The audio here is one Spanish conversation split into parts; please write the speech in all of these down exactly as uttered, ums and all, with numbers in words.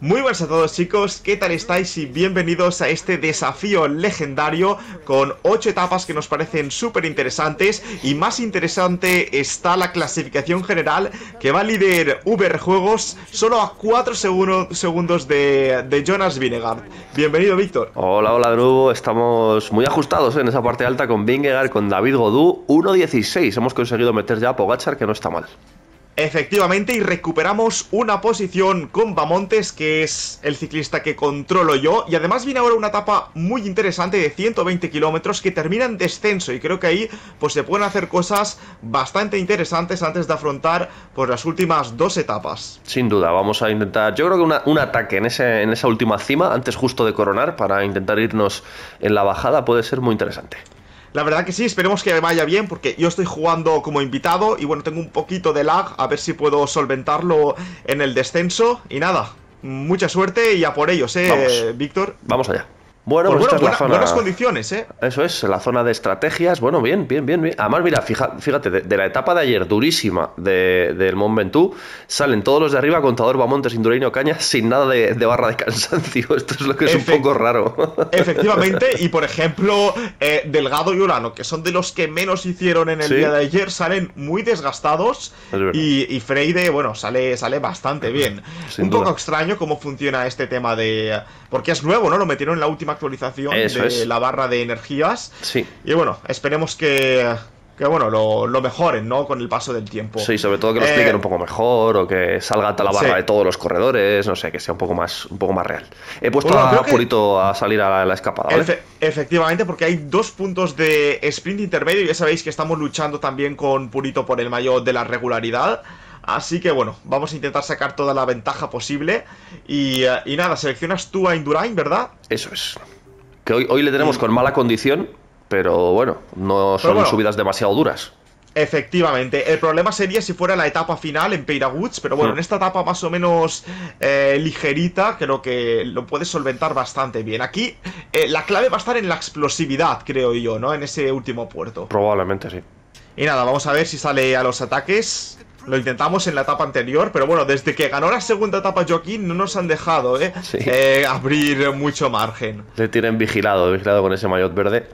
Muy buenas a todos, chicos, ¿qué tal estáis? Y bienvenidos a este desafío legendario con ocho etapas que nos parecen súper interesantes. Y más interesante está la clasificación general, que va líder V R Juegos solo a cuatro segundos de, de Jonas Vingegaard. Bienvenido, Víctor. Hola, hola de nuevo, estamos muy ajustados, ¿eh? En esa parte alta con Vingegaard, con David Gaudu, uno dieciséis. Hemos conseguido meter ya a Pogačar, que no está mal. Efectivamente, y recuperamos una posición con Bamontes, que es el ciclista que controlo yo. Y además viene ahora una etapa muy interesante de ciento veinte kilómetros que termina en descenso. Y creo que ahí pues se pueden hacer cosas bastante interesantes antes de afrontar pues las últimas dos etapas. Sin duda, vamos a intentar, yo creo que una, un ataque en, ese, en esa última cima, antes justo de coronar, para intentar irnos en la bajada, puede ser muy interesante. La verdad que sí, esperemos que vaya bien, porque yo estoy jugando como invitado y bueno, tengo un poquito de lag, a ver si puedo solventarlo en el descenso. Y nada, mucha suerte y a por ellos, eh, Víctor. Vamos allá. Bueno, pues pues bueno, esta buena, es la zona... buenas condiciones, ¿eh? Eso es, la zona de estrategias. Bueno, bien, bien, bien, bien. Además, mira, fíjate, fíjate de, de la etapa de ayer, durísima, de, del Mont Ventoux, salen todos los de arriba, Contador, Bamontes, Indurain, Ocaña, sin nada de, de barra de cansancio. Esto es lo que es Efe... un poco raro. Efectivamente, y por ejemplo, eh, Delgado y Urano, que son de los que menos hicieron en el ¿Sí? día de ayer, salen muy desgastados. Y, y Freide, bueno, sale, sale bastante bien. Sin un duda. Poco extraño cómo funciona este tema de... Porque es nuevo, ¿no? Lo metieron en la última actualización Eso de es. la barra de energías. Sí. Y bueno, esperemos que, que bueno, lo, lo mejoren, ¿no? Con el paso del tiempo. Sí, sobre todo que lo expliquen eh, un poco mejor, o que salga hasta la barra sí. de todos los corredores, no sé, que sea un poco más, un poco más real. He puesto bueno, a Purito que... a salir a la, la escapada, ¿vale? Efe efectivamente, porque hay dos puntos de sprint intermedio, y ya sabéis que estamos luchando también con Purito por el maillot de la regularidad. Así que bueno, vamos a intentar sacar toda la ventaja posible. Y, uh, y nada, seleccionas tú a Indurain, ¿verdad? Eso es. Que hoy, hoy le tenemos y... con mala condición, pero bueno, no son bueno, subidas demasiado duras. Efectivamente, el problema sería si fuera la etapa final en Peyraguts, pero bueno, hmm. en esta etapa más o menos eh, ligerita, creo que lo puedes solventar bastante bien. Aquí eh, la clave va a estar en la explosividad, creo yo, ¿no? En ese último puerto. Probablemente sí. Y nada, vamos a ver si sale a los ataques. Lo intentamos en la etapa anterior, pero bueno, desde que ganó la segunda etapa Joaquín no nos han dejado ¿eh? Sí. Eh, abrir mucho margen. Le tienen vigilado, vigilado con ese maillot verde.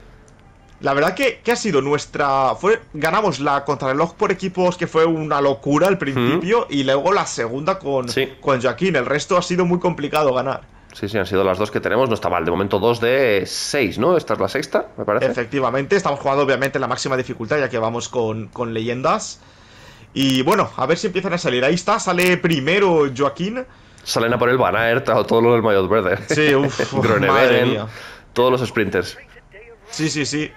La verdad que, que ha sido nuestra... fue Ganamos la contrarreloj por equipos, que fue una locura al principio, mm. y luego la segunda con, sí. con Joaquín. El resto ha sido muy complicado ganar. Sí, sí, han sido las dos que tenemos, no está mal. De momento dos de seis, ¿no? Esta es la sexta, me parece. Efectivamente, estamos jugando obviamente en la máxima dificultad, ya que vamos con, con leyendas. Y bueno, a ver si empiezan a salir. Ahí está, sale primero Joaquín. Salen a por el Van Aert, todo lo del maillot verde. Sí, uff, madre mía. Todos los sprinters. Sí, sí, sí.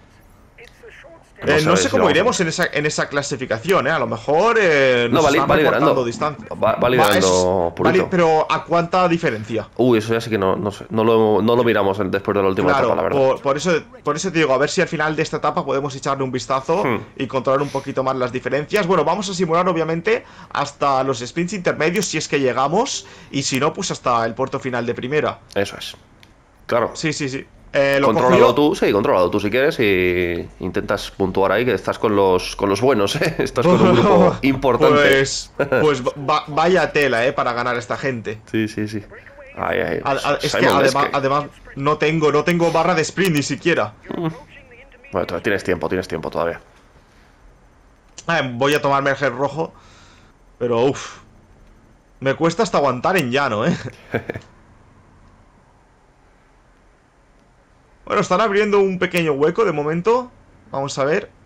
No, eh, no sé cómo iremos en esa, en esa clasificación, ¿eh? A lo mejor eh, nos no, va, va liderando distancia. Va, va liderando va, es, vale, pero ¿a cuánta diferencia? Uy, eso ya sí que no, no sé. No lo, no lo miramos después de la última claro, etapa, la verdad. Por, por, eso, por eso te digo, a ver si al final de esta etapa podemos echarle un vistazo hmm. y controlar un poquito más las diferencias. Bueno, vamos a simular obviamente hasta los sprints intermedios si es que llegamos, y si no, pues hasta el puerto final de primera. Eso es. Claro. Sí, sí, sí. Eh, ¿lo controlado tú, sí, controlado tú si quieres, y intentas puntuar ahí, que estás con los con los buenos, ¿eh? Estás con un grupo importante. Pues, pues va, vaya tela, ¿eh? Para ganar a esta gente. Sí, sí, sí. Ay, ay. A, a, es que además, además no tengo, no tengo barra de sprint ni siquiera. Mm. Bueno, tienes tiempo, tienes tiempo todavía. Eh, voy a tomarme el gel rojo, pero uff, me cuesta hasta aguantar en llano, ¿eh? Bueno, están abriendo un pequeño hueco de momento. Vamos a ver.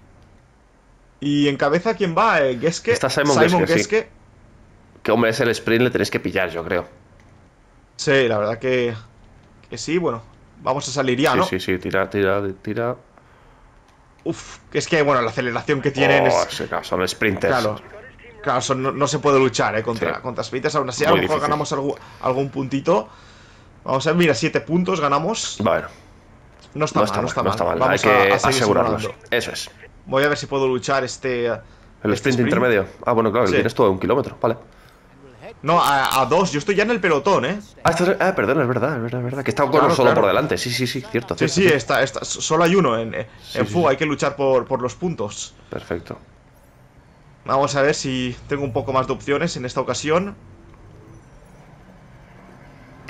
Y encabeza quién va, eh, Geske. Está Simon, Simon Geske, Geske. Sí. Que hombre, es el sprint, le tenéis que pillar, yo creo. Sí, la verdad que, que sí, bueno. Vamos a salir ya, sí, ¿no? Sí, sí, tira, tira, tira. Uf, que es que, bueno, la aceleración que tienen oh, es... Sí, claro, son sprinters. Claro, claro son, no, no se puede luchar, ¿eh? Contra, sí. contra sprinters. Aún así, a lo mejor difícil. ganamos algún, algún puntito. Vamos a ver, mira, siete puntos ganamos. Bueno. No está, no mal, está no está mal, mal. No está mal. Vamos Hay que a, a asegurarnos. Eso es. Voy a ver si puedo luchar este... El este sprint, sprint intermedio. Ah, bueno, claro, sí. Tienes todo un kilómetro, vale. No, a, a dos, yo estoy ya en el pelotón, ¿eh? Ah, estás, ah perdón, es verdad, es verdad, es verdad. Que está claro, solo claro. por delante, sí, sí, sí, cierto. Sí, cierto, sí, cierto. Está, está, solo hay uno en, en sí, fuga, sí. hay que luchar por, por los puntos. Perfecto. Vamos a ver si tengo un poco más de opciones en esta ocasión.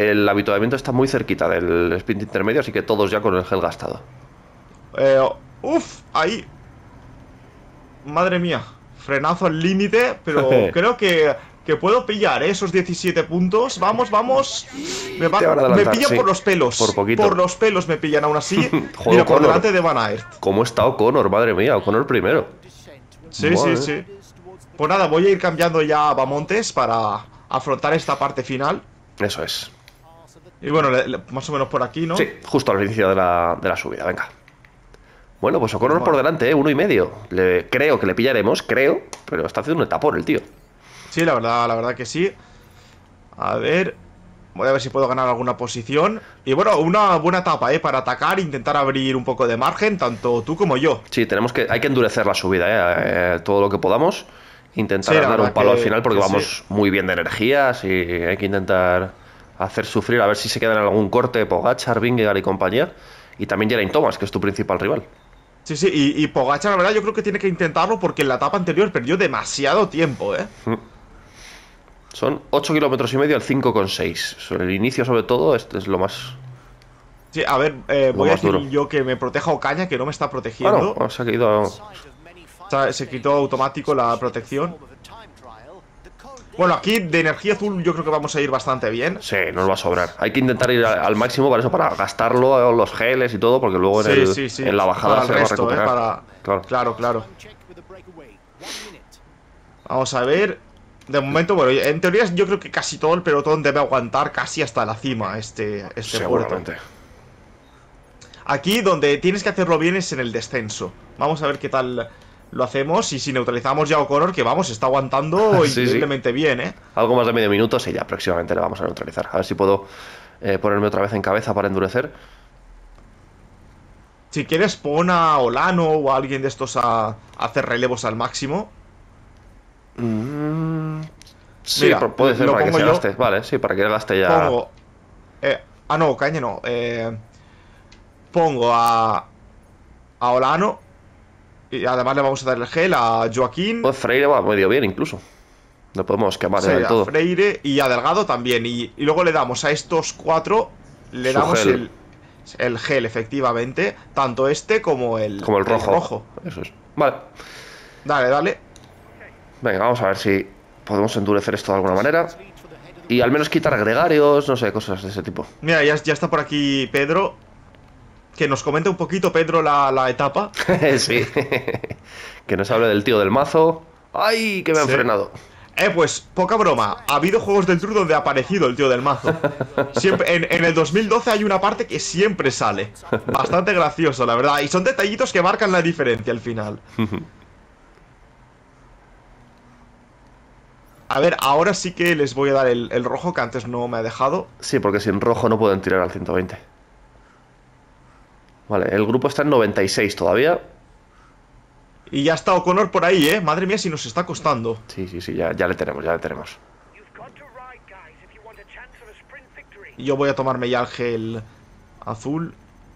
el habituamiento está muy cerquita del sprint intermedio, así que todos ya con el gel gastado. Eh, uf, ahí. Madre mía. Frenazo al límite, pero creo que, que puedo pillar, ¿eh? Esos diecisiete puntos. Vamos, vamos. Me, va, me pillan sí, por los pelos. Por poquito. Por los pelos me pillan aún así. Mira, por delante de Van Aert. ¿Cómo está O'Connor? Madre mía, O'Connor primero. Sí, Madre. sí, sí. Pues nada, voy a ir cambiando ya a Bamontes para afrontar esta parte final. Eso es. Y bueno, le, le, más o menos por aquí, ¿no? Sí, justo al inicio de la, de la subida, venga. Bueno, pues O'Connor bueno. por delante, ¿eh? Uno y medio. Le, creo que le pillaremos, creo. Pero está haciendo un etapón el tío. Sí, la verdad, la verdad que sí. A ver. Voy a ver si puedo ganar alguna posición. Y bueno, una buena etapa, ¿eh? Para atacar, intentar abrir un poco de margen, tanto tú como yo. Sí, tenemos que, hay que endurecer la subida, ¿eh? eh todo lo que podamos. Intentar sí, dar un palo que, al final porque vamos sí. muy bien de energías y hay que intentar hacer sufrir, a ver si se quedan en algún corte Pogačar, Vingegaard y compañía. Y también Geraint Thomas, que es tu principal rival. Sí, sí, y, y Pogačar, la verdad, yo creo que tiene que intentarlo porque en la etapa anterior perdió demasiado tiempo, ¿eh? Son ocho kilómetros y medio al cinco coma seis. El inicio, sobre todo, este es lo más... Sí, a ver, eh, voy a decir duro. yo que me proteja Ocaña, que no me está protegiendo. Bueno, se ha quedado... O sea, se quitó automático la protección. Bueno, aquí de energía azul yo creo que vamos a ir bastante bien. Sí, nos va a sobrar. Hay que intentar ir al máximo para eso, para gastarlo, los geles y todo, porque luego en, sí, el, sí, sí. en la bajada para se resto, va a recuperar. Eh, para... claro. claro, claro. Vamos a ver. De momento, bueno, en teoría yo creo que casi todo el pelotón debe aguantar casi hasta la cima este, este Seguramente. puerto. Aquí donde tienes que hacerlo bien es en el descenso. Vamos a ver qué tal lo hacemos. Y si neutralizamos ya a O'Connor, que vamos, está aguantando sí, increíblemente sí. bien, ¿eh? Algo más de medio minuto, sí, ya próximamente le vamos a neutralizar. A ver si puedo eh, ponerme otra vez en cabeza para endurecer. Si quieres, pon a Olano o a alguien de estos a, a hacer relevos al máximo. Mm, sí, Mira, puede ser para que se yo. gaste. Vale, sí, para que gaste ya. Pongo. Eh, ah, no, Caña no. Eh, pongo a. A Olano. Y además le vamos a dar el gel a Joaquín. Pues Freire va medio bien, incluso. No podemos quemar sí, del todo. A Freire y a Delgado también. Y, y luego le damos a estos cuatro. Le Su damos gel. el. El gel, efectivamente. Tanto este como el. Como el rojo. El rojo. Eso es. Vale. Dale, dale. Venga, vamos a ver si podemos endurecer esto de alguna manera. Y al menos quitar gregarios, no sé, cosas de ese tipo. Mira, ya, ya está por aquí Pedro. Que nos comente un poquito, Pedro, la, la etapa. Sí. Que nos hable del tío del mazo. ¡Ay, que me han sí. frenado! Eh, pues, poca broma. Ha habido juegos del Tour donde ha aparecido el tío del mazo. Siempre, en, en el dos mil doce hay una parte que siempre sale. Bastante gracioso, la verdad. Y son detallitos que marcan la diferencia al final. A ver, ahora sí que les voy a dar el, el rojo, que antes no me ha dejado. Sí, porque sin rojo no pueden tirar al ciento veinte. Vale, el grupo está en noventa y seis todavía. Y ya está O'Connor por ahí, ¿eh? Madre mía, si nos está costando. Sí, sí, sí, ya, ya le tenemos, ya le tenemos. Y yo voy a tomarme ya el gel azul.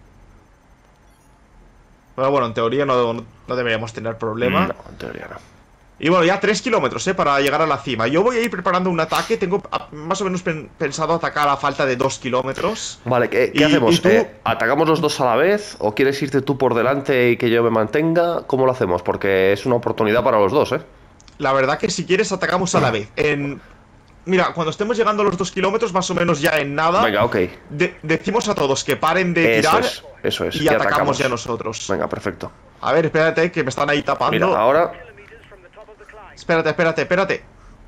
Pero bueno, en teoría no, no deberíamos tener problema. No, en teoría no. Y bueno, ya tres kilómetros, ¿eh? Para llegar a la cima. Yo voy a ir preparando un ataque. Tengo más o menos pen pensado atacar a falta de dos kilómetros. Vale, ¿qué, qué y, hacemos? ¿Y tú? Eh, ¿Atacamos los dos a la vez? ¿O quieres irte tú por delante y que yo me mantenga? ¿Cómo lo hacemos? Porque es una oportunidad para los dos, ¿eh? La verdad que si quieres atacamos a la vez. En... Mira, cuando estemos llegando a los dos kilómetros, más o menos ya en nada. Venga, ok. De decimos a todos que paren de eso tirar. Es, eso es. Y, y atacamos, atacamos ya nosotros. Venga, perfecto. A ver, espérate, que me están ahí tapando. Mira, ahora... Espérate, espérate, espérate.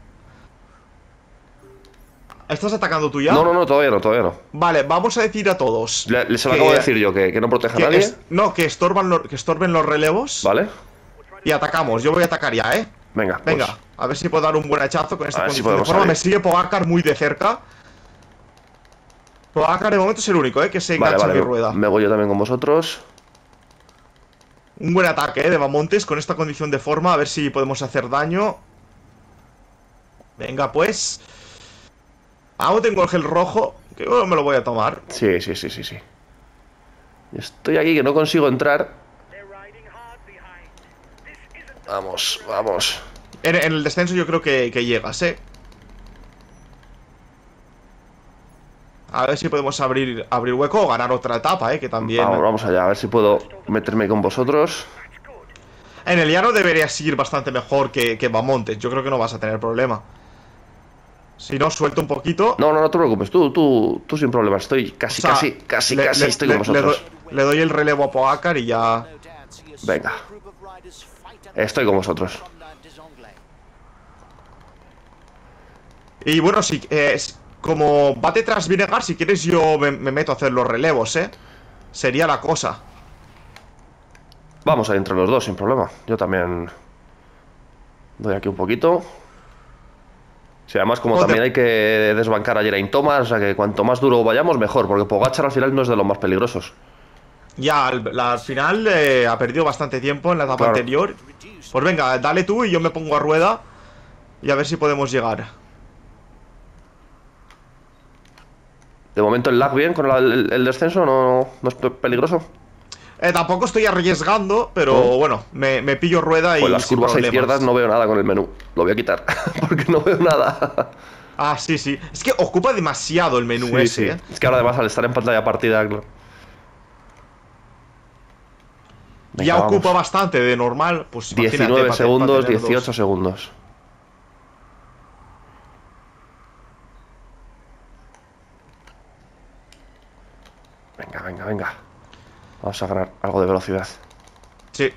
¿Estás atacando tú ya? No, no, no, todavía no, todavía no. Vale, vamos a decir a todos. Le, le se lo que, acabo de decir yo, que, que no proteja a nadie. Es, no, que estorban, lo, que estorben los relevos. Vale. Y atacamos. Yo voy a atacar ya, ¿eh? Venga, Venga, pues. A ver si puedo dar un buen hachazo con esta condición si de forma. Me sigue Pogačar muy de cerca. Pogačar de momento es el único, ¿eh? Que se engancha vale, vale, en mi rueda. Me voy yo también con vosotros. Un buen ataque, ¿eh? De Bamontes con esta condición de forma. A ver si podemos hacer daño. Venga, pues. Aún tengo el gel rojo, que bueno, me lo voy a tomar. Sí, sí, sí, sí, sí. Estoy aquí que no consigo entrar. Vamos, vamos. En, en el descenso yo creo que, que llegas, ¿eh? A ver si podemos abrir, abrir hueco o ganar otra etapa, ¿eh? Que también... Vamos, vamos allá, a ver si puedo meterme con vosotros. En el llano deberías ir bastante mejor que, que Bamontes. Yo creo que no vas a tener problema. Si no, suelto un poquito. No, no, no te preocupes, tú, tú, tú sin problema. Estoy casi, o sea, casi, casi, le, casi le, estoy le, con vosotros. Le doy, le doy el relevo a Pogacar y ya... Venga. Estoy con vosotros. Y bueno, si eh, como va detrás Vinegar, si quieres yo me, me meto a hacer los relevos, ¿eh? Sería la cosa. Vamos a ir entre los dos, sin problema. Yo también doy aquí un poquito. Sí, además como Joder. también hay que desbancar a Geraint Thomas, o sea que cuanto más duro vayamos, mejor. Porque Pogacar al final no es de los más peligrosos. Ya, al, la, al final eh, ha perdido bastante tiempo en la etapa Claro. anterior. Pues venga, dale tú y yo me pongo a rueda. Y a ver si podemos llegar. De momento el lag bien con el, el, el descenso, no, no es peligroso. Eh, tampoco estoy arriesgando, pero ¿No? bueno, me, me pillo rueda y Pues las sin curvas a problemas. izquierdas no veo nada con el menú. Lo voy a quitar, porque no veo nada. Ah, sí, sí. Es que ocupa demasiado el menú Sí, ese, sí. ¿eh? Es que ahora además al estar en pantalla partida, claro. Venga, Ya vamos. ocupa bastante de normal. Pues imagínate, diecinueve pa- pa segundos, tener dos. dieciocho segundos. Venga, venga, venga. Vamos a ganar algo de velocidad. Sí.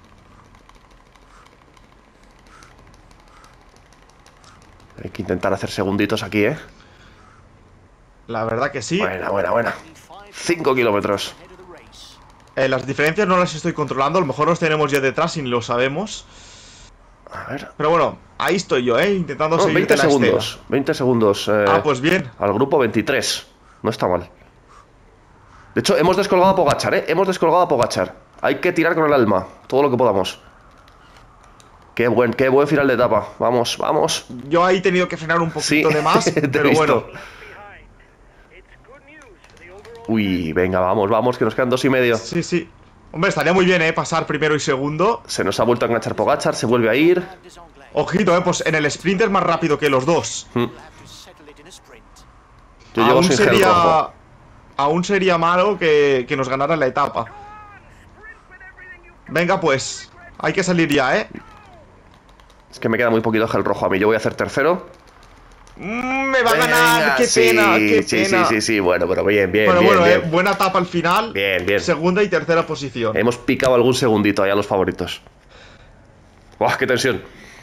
Hay que intentar hacer segunditos aquí, ¿eh? La verdad que sí. Buena, buena, buena. cinco kilómetros. Eh, las diferencias no las estoy controlando. A lo mejor los tenemos ya detrás y ni lo sabemos. A ver. Pero bueno, ahí estoy yo, ¿eh? Intentando No, seguir veinte la segundos. estela. veinte segundos. eh, Ah, pues bien. Al grupo veintitrés. No está mal. De hecho, hemos descolgado a Pogacar, ¿eh? Hemos descolgado a Pogacar. Hay que tirar con el alma. Todo lo que podamos. Qué buen, qué buen final de etapa. Vamos, vamos. Yo ahí he tenido que frenar un poquito Sí, de más, te he pero visto. bueno. Uy, venga, vamos, vamos, que nos quedan dos y medio. Sí, sí. Hombre, estaría muy bien, ¿eh? Pasar primero y segundo. Se nos ha vuelto a enganchar Pogacar, se vuelve a ir. Ojito, ¿eh? Pues en el sprint es más rápido que los dos. Mm. Yo llevo Aún sin gel sería... rojo. Aún sería malo que, que nos ganara la etapa. Venga, pues. Hay que salir ya, ¿eh? Es que me queda muy poquito gel rojo a mí. Yo voy a hacer tercero. Mm, me va a ganar. Venga, Qué sí, pena, qué sí, pena. sí, sí, sí, bueno, pero bien, bien, Pero bien, bueno, bien. eh, buena etapa al final. Bien, bien. Segunda y tercera posición. Hemos picado algún segundito ahí a los favoritos. ¡Buah, qué tensión!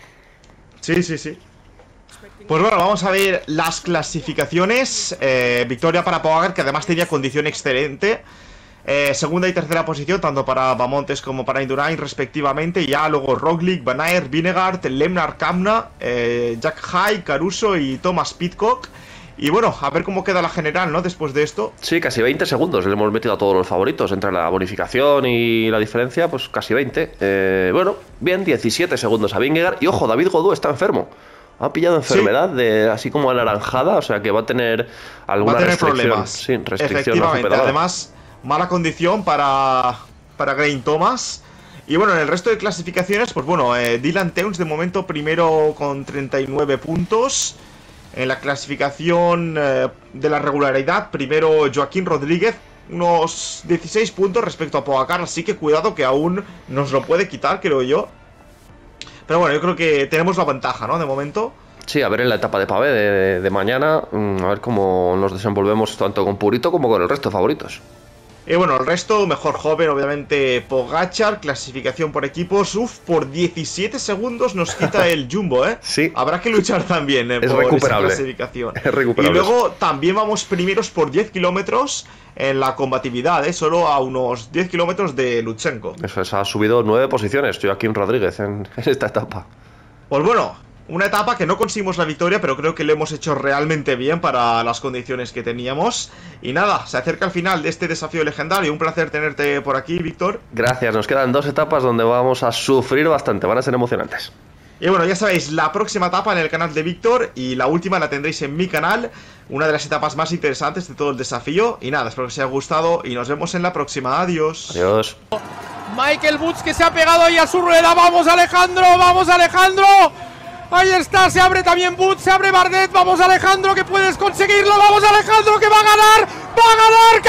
Sí, sí, sí. Pues bueno, vamos a ver las clasificaciones. eh, Victoria para Pogacar, que además tenía condición excelente. eh, Segunda y tercera posición, tanto para Bamontes como para Indurain, respectivamente. Y ya luego Roglic, Van Aert, Vinegaard, Lemnar, Kamna, eh, Jack Hay, Caruso y Thomas Pidcock. Y bueno, a ver cómo queda la general, ¿no? Después de esto. Sí, casi veinte segundos le hemos metido a todos los favoritos. Entre la bonificación y la diferencia, pues casi veinte. Eh, bueno, bien, diecisiete segundos a Vingegaard. Y ojo, David Gaudu está enfermo. Ha pillado enfermedad de así como anaranjada, o sea que va a tener alguna Va a tener restricción. problemas. Sí, restricción. Efectivamente. No Además, mala condición para, para Geraint Thomas. Y bueno, en el resto de clasificaciones, pues bueno, eh, Dylan Teuns de momento primero con treinta y nueve puntos. En la clasificación eh, de la regularidad, primero Joaquín Rodríguez, unos dieciséis puntos respecto a Pogacar, así que cuidado que aún nos lo puede quitar, creo yo. Pero bueno, yo creo que tenemos la ventaja, ¿no? De momento. Sí, a ver en la etapa de pavé de, de mañana, mm, a ver cómo nos desenvolvemos tanto con Purito como con el resto de favoritos. Y bueno, el resto, mejor joven, obviamente Pogacar, clasificación por equipos. Uf, por diecisiete segundos nos quita el Jumbo, ¿eh? Sí. Habrá que luchar también eh, Es por recuperable. esa clasificación. Es recuperable. Y luego también vamos primeros por diez kilómetros en la combatividad, ¿eh? Solo a unos diez kilómetros de Lutsenko. Eso es, ha subido nueve posiciones Joaquín Rodríguez en, en esta etapa. Pues bueno, una etapa que no conseguimos la victoria, pero creo que lo hemos hecho realmente bien para las condiciones que teníamos. Y nada, se acerca el final de este desafío legendario. Un placer tenerte por aquí, Víctor. Gracias, nos quedan dos etapas donde vamos a sufrir bastante, van a ser emocionantes. Y bueno, ya sabéis, la próxima etapa en el canal de Víctor y la última la tendréis en mi canal. Una de las etapas más interesantes de todo el desafío. Y nada, espero que os haya gustado y nos vemos en la próxima. Adiós. Adiós. Michael Woods que se ha pegado ahí a su rueda. ¡Vamos, Alejandro! ¡Vamos, Alejandro! Ahí está, se abre también Woods, se abre Bardet. ¡Vamos, Alejandro, que puedes conseguirlo! ¡Vamos, Alejandro, que va a ganar! va a ganar